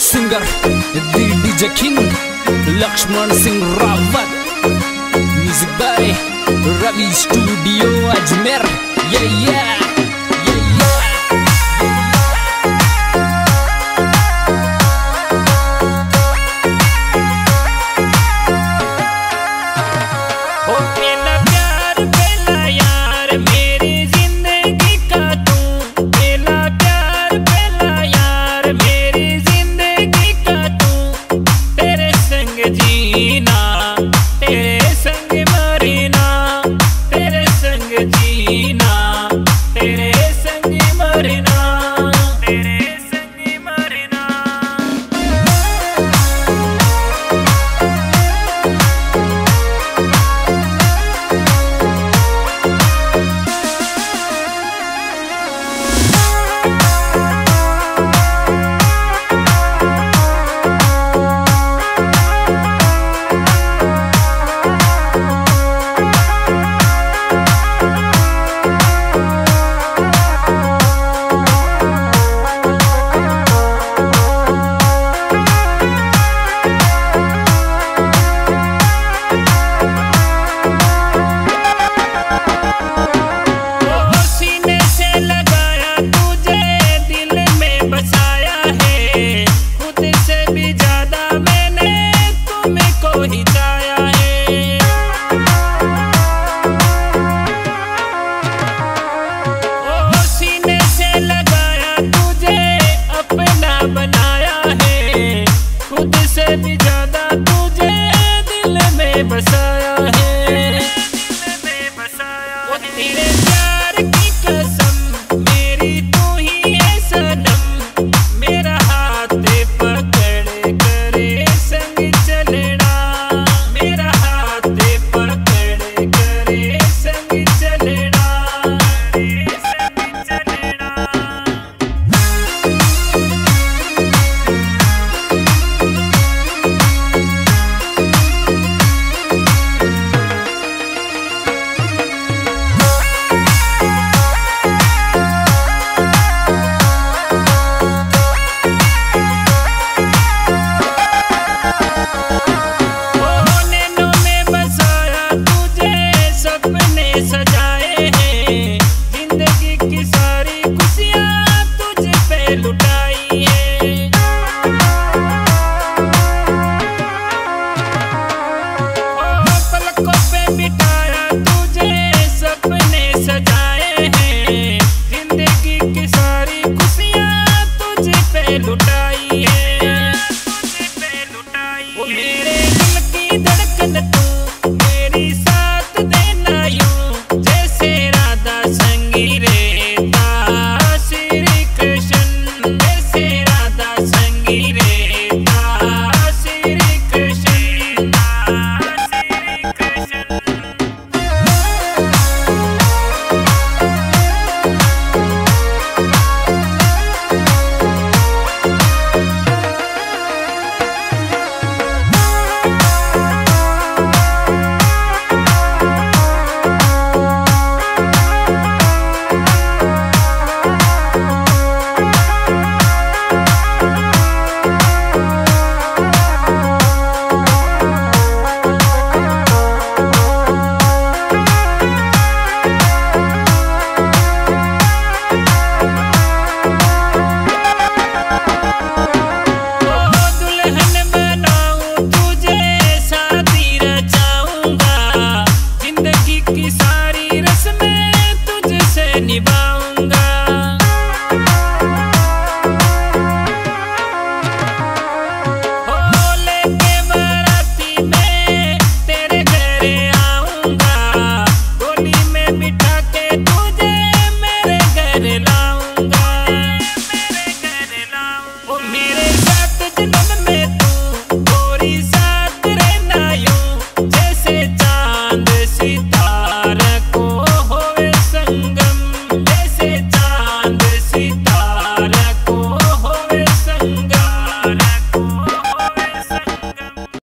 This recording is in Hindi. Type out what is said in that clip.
Singer the DJ king Laxman Singh Rawat, music by Ravi studio Ajmer. भी ज्यादा तुझे दिल में बसाया है, वो तेरे प्यार की कसम मेरी तू ही है सनम, मेरा हाथ पकड़ करे संग चलना, मेरा हाथ पकड़ करे संग चलना, संग चलना। सजाए हैं जिंदगी की सारी खुशियाँ तुझ पे लुटाई है, पलकों पे बिठाया तुझे सपने सजाए हैं, जिंदगी की सारी खुशियाँ तुझ पे लुटाई है।